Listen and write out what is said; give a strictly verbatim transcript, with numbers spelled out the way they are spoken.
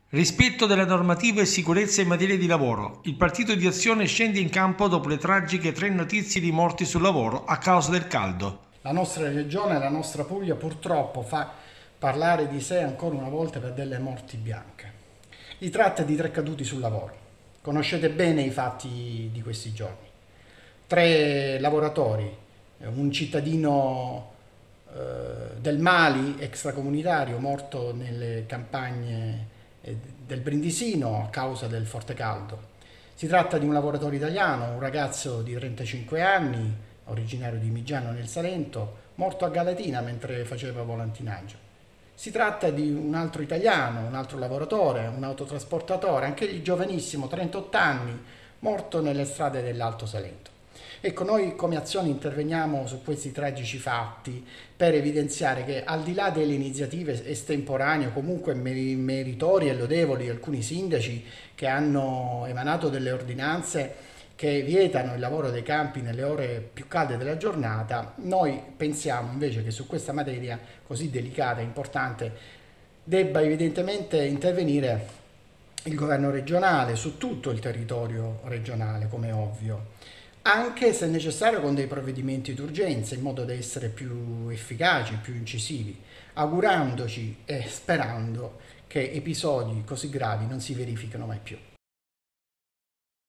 Rispetto delle normative e sicurezza in materia di lavoro. Il partito di Azione scende in campo dopo le tragiche tre notizie di morti sul lavoro a causa del caldo. La nostra regione, la nostra Puglia, purtroppo fa parlare di sé ancora una volta per delle morti bianche. Si tratta di tre caduti sul lavoro. Conoscete bene i fatti di questi giorni. Tre lavoratori, un cittadino eh, del Mali extracomunitario morto nelle campagne eh, del Brindisino a causa del forte caldo. Si tratta di un lavoratore italiano, un ragazzo di trentacinque anni, originario di Migiano nel Salento, morto a Galatina mentre faceva volantinaggio. Si tratta di un altro italiano, un altro lavoratore, un autotrasportatore, anch'egli giovanissimo, trentotto anni, morto nelle strade dell'Alto Salento. Ecco, noi come Azione interveniamo su questi tragici fatti per evidenziare che al di là delle iniziative estemporanee, comunque meritorie e lodevoli di alcuni sindaci che hanno emanato delle ordinanze che vietano il lavoro dei campi nelle ore più calde della giornata, noi pensiamo invece che su questa materia così delicata e importante debba evidentemente intervenire il governo regionale su tutto il territorio regionale, come ovvio, anche se necessario con dei provvedimenti d'urgenza in modo da essere più efficaci, più incisivi, augurandoci e sperando che episodi così gravi non si verificano mai più.